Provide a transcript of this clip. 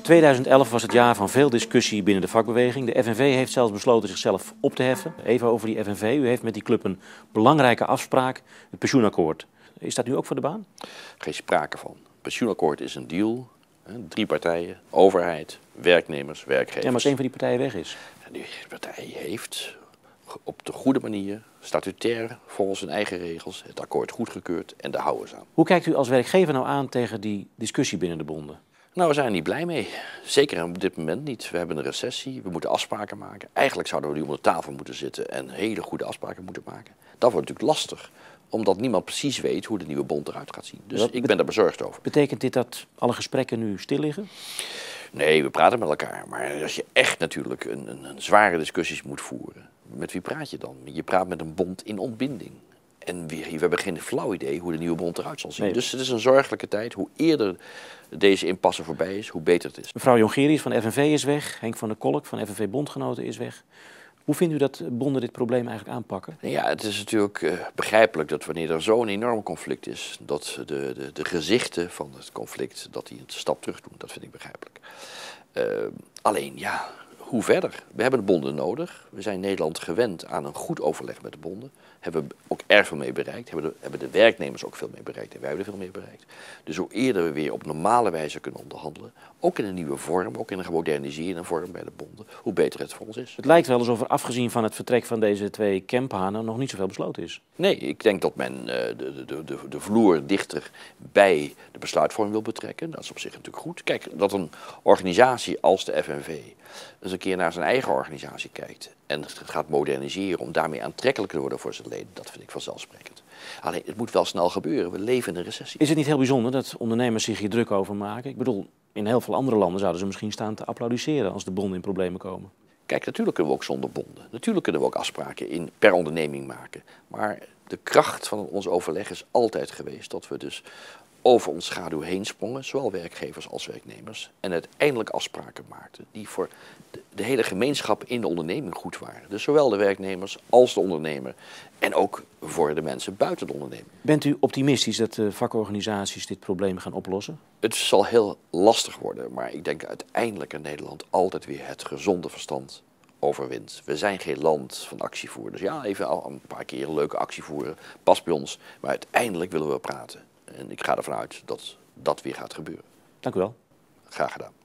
2011 was het jaar van veel discussie binnen de vakbeweging. De FNV heeft zelfs besloten zichzelf op te heffen. Even over die FNV. U heeft met die club een belangrijke afspraak, het pensioenakkoord. Is dat nu ook voor de baan? Geen sprake van. Het pensioenakkoord is een deal. 3 partijen, overheid, werknemers, werkgevers. Ja, maar als een van die partijen weg is. Die partij heeft op de goede manier, statutair, volgens zijn eigen regels, het akkoord goedgekeurd en daar houden ze aan. Hoe kijkt u als werkgever nou aan tegen die discussie binnen de bonden? Nou, we zijn er niet blij mee. Zeker op dit moment niet. We hebben een recessie, we moeten afspraken maken. Eigenlijk zouden we nu om de tafel moeten zitten en hele goede afspraken moeten maken. Dat wordt natuurlijk lastig, omdat niemand precies weet hoe de nieuwe bond eruit gaat zien. Dus ik ben daar bezorgd over. Betekent dit dat alle gesprekken nu stil liggen? Nee, we praten met elkaar. Maar als je echt natuurlijk een zware discussies moet voeren, met wie praat je dan? Je praat met een bond in ontbinding. En we hebben geen flauw idee hoe de nieuwe bond eruit zal zien. Nee. Dus het is een zorgelijke tijd. Hoe eerder deze impasse voorbij is, hoe beter het is. Mevrouw Jongerius van de FNV is weg. Henk van der Kolk van FNV Bondgenoten is weg. Hoe vindt u dat bonden dit probleem eigenlijk aanpakken? Ja, het is natuurlijk begrijpelijk dat wanneer er zo'n enorm conflict is, dat de gezichten van het conflict, dat die een stap terug doen. Dat vind ik begrijpelijk. Alleen, ja, hoe verder? We hebben de bonden nodig. We zijn in Nederland gewend aan een goed overleg met de bonden. Hebben we ook erg veel mee bereikt. Hebben de werknemers ook veel mee bereikt. En wij hebben er veel mee bereikt. Dus hoe eerder we weer op normale wijze kunnen onderhandelen, ook in een nieuwe vorm, ook in een gemoderniseerde vorm bij de bonden, hoe beter het voor ons is. Het lijkt wel alsof er afgezien van het vertrek van deze 2 kemphanen nog niet zoveel besloten is. Nee, ik denk dat men de vloer dichter bij de besluitvorming wil betrekken. Dat is op zich natuurlijk goed. Kijk, dat een organisatie als de FNV eens een keer naar zijn eigen organisatie kijkt en het gaat moderniseren om daarmee aantrekkelijker te worden voor zijn leden, dat vind ik vanzelfsprekend. Alleen, het moet wel snel gebeuren. We leven in een recessie. Is het niet heel bijzonder dat ondernemers zich hier druk over maken? Ik bedoel, in heel veel andere landen zouden ze misschien staan te applaudisseren als de bonden in problemen komen. Kijk, natuurlijk kunnen we ook zonder bonden. Natuurlijk kunnen we ook afspraken per onderneming maken. Maar de kracht van ons overleg is altijd geweest dat we dus over ons schaduw heen sprongen, zowel werkgevers als werknemers, en uiteindelijk afspraken maakten die voor de hele gemeenschap in de onderneming goed waren. Dus zowel de werknemers als de ondernemer en ook voor de mensen buiten de onderneming. Bent u optimistisch dat de vakorganisaties dit probleem gaan oplossen? Het zal heel lastig worden, maar ik denk uiteindelijk in Nederland altijd weer het gezonde verstand overwint. We zijn geen land van actievoerders. Ja, even al een paar keer een leuke actie voeren, past bij ons, maar uiteindelijk willen we praten. En ik ga ervan uit dat dat weer gaat gebeuren. Dank u wel. Graag gedaan.